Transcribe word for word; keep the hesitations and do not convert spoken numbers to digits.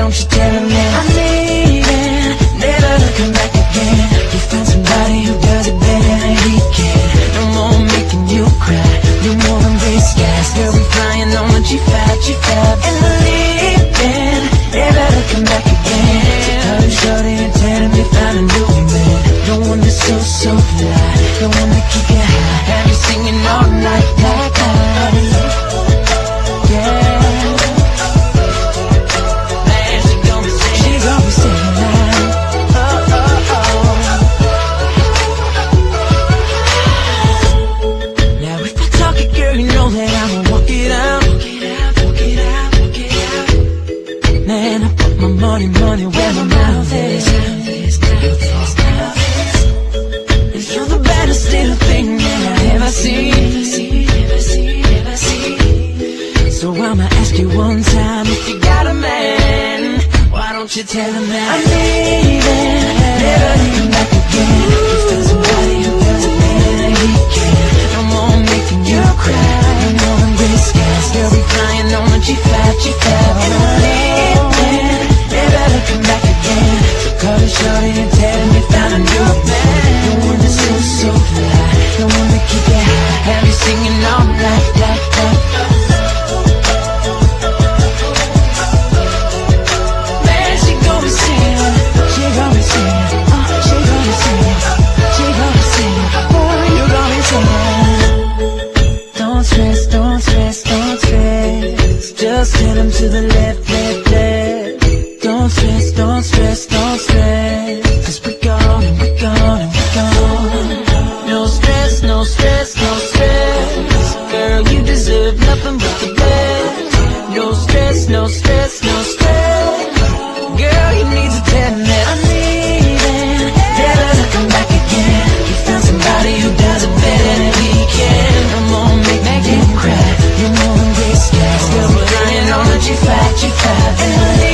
don't you tell him that I'm leaving, never to come back again. You found somebody who does it better than he can. No more making you cry, no more than gray skies. Girl, we flying on a G five, G five. And I'm leaving, never to come back again. So call him shorty and tell him you found a new man. No one that's so, so fly, no one to keep you high. Have you singing all night like I, yeah. Money, money, where my mouth is. And you're the baddest little thing that I ever seen. So I'ma ask you one time, if you got a man, why don't you tell him that I'm leaving, never leaving back again. You found somebody who does it better than he can. No more making you cry, no more than gray skies. Girl, we flying on a G five, G five. And I'm leaving, never come back again. So call him shorty and tell him you found a new man. No one that's so, so fly, no one to keep you high. Have you singing all night, like, like. Man, she gon' be singing, she gon' be singing, oh, she gon' be singing, she gon' be singing, boy, you gon' be singing. Don't stress, don't stress, don't stress. Just tell him to the left, left, left. Don't stress, don't stress, don't stress. Cause we're gone and we're gone and we're gone. No stress, no stress, no stress. Girl, you deserve nothing but the best. No stress, no stress, no stress. Girl, you need to tell me that I'm leaving, never to come back again. You found somebody who does it better than he can. No more make, make you cry, no more than gray skies. Girl, we're lying on a G five, G five.